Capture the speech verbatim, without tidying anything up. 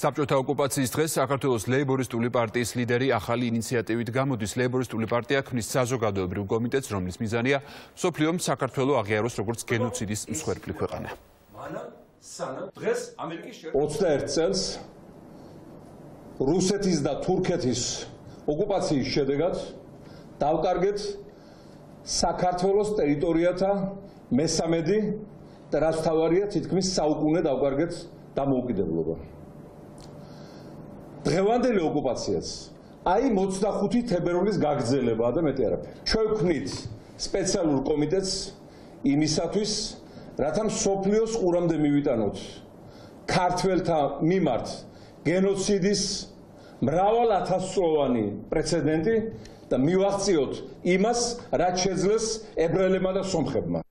საბჭოთა ოკუპაციის დღეს საქართველოს ლეიბორისტული პარტიის ლიდერი ახალი ინიციატივით გამოდის. ლეიბორისტული პარტია ქმნის საზოგადოებრივ კომიტეტს, რომლის მიზანია მსოფლიომ საქართველო აღიაროს როგორც გენოციდის მსხვერპლი ქვეყანა. ოცდაერთ წელს რუსეთის და თურქეთის ოკუპაციის შედეგად დავკარგეთ საქართველოს ტერიტორიათა მესამედი და რაც მთავარია თითქმის საუკუნე დავკარგეთ დამოუკიდებლობა. დღევანდელი ოკუპაციაც აი ოცდახუთი თებერვლის გაგრძელებაა და მეტი არაფერი. ჩვენ ვქმნით სპეციალურ კომიტეტს იმისათვის, რათა მსოფლიოს ყურამდე მივიტანოთ ქართველთა მიმართ გენოციდის მრავალათასწლოვანი პრეცედენტი და მივაღწიოთ იმას, რაც შეძლეს ებრაელებმა და სომხებმა.